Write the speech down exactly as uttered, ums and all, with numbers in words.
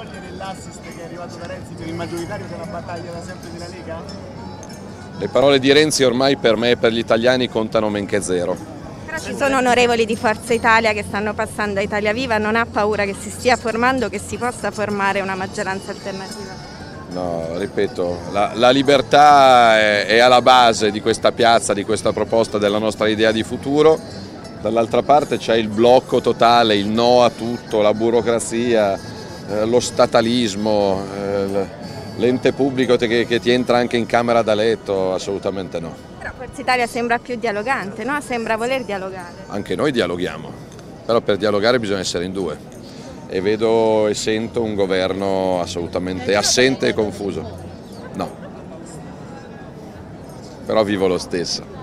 togliere l'assist che è arrivato da Renzi per il maggioritario, che è una battaglia da sempre della Lega? Le parole di Renzi ormai per me e per gli italiani contano men che zero. Però ci sono onorevoli di Forza Italia che stanno passando a Italia Viva, non ha paura che si stia formando, che si possa formare una maggioranza alternativa? No, ripeto, la, la libertà è, è alla base di questa piazza, di questa proposta, della nostra idea di futuro. Dall'altra parte c'è il blocco totale, il no a tutto, la burocrazia, eh, lo statalismo, eh, l'ente pubblico che, che ti entra anche in camera da letto, assolutamente no. Però Forza Italia sembra più dialogante, no? Sembra voler dialogare. Anche noi dialoghiamo, però per dialogare bisogna essere in due. E vedo e sento un governo assolutamente assente e confuso. No, però vivo lo stesso.